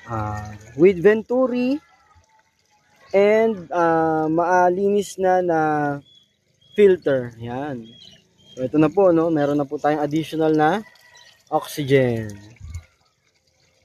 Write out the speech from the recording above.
with Venturi and maalinis na filter. Yan. So ito na po, no, meron na po tayong additional na oxygen.